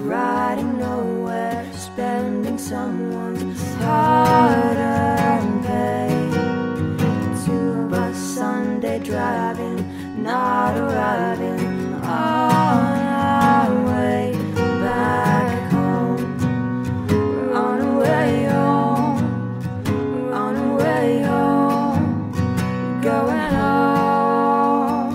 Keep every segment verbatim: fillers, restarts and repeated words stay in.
riding nowhere, spending someone's hard-earned pay. Two of us Sunday driving, not arriving on our way back home. We're on our way home, we're on our way home, we're going home.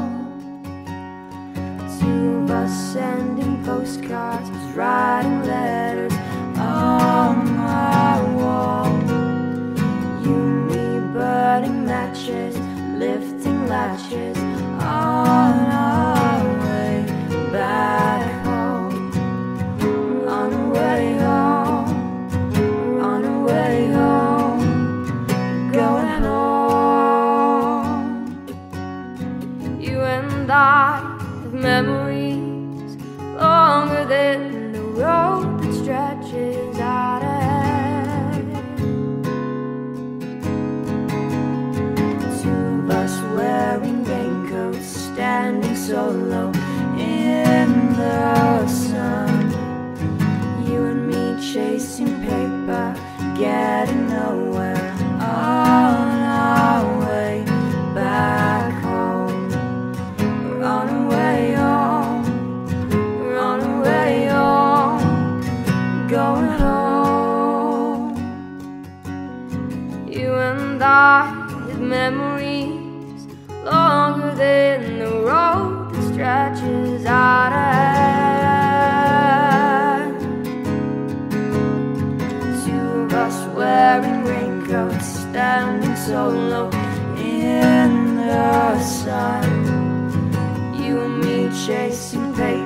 Two of us sending postcards, writing letters on my wall. You and me burning matches, lifting latches on our way back home. We're on our way home, we're on our way home, we're going home. You and I have memories longer than the road that stretches out ahead. Two of us wearing raincoats, standing solo in the sun. You and me chasing paper, getting nowhere on our way back home. We're on our way home, we're on our way home, going home. You and I have memories longer than the road that stretches out ahead. Two of us wearing raincoats, standing solo in the sun. You and me chasing paper,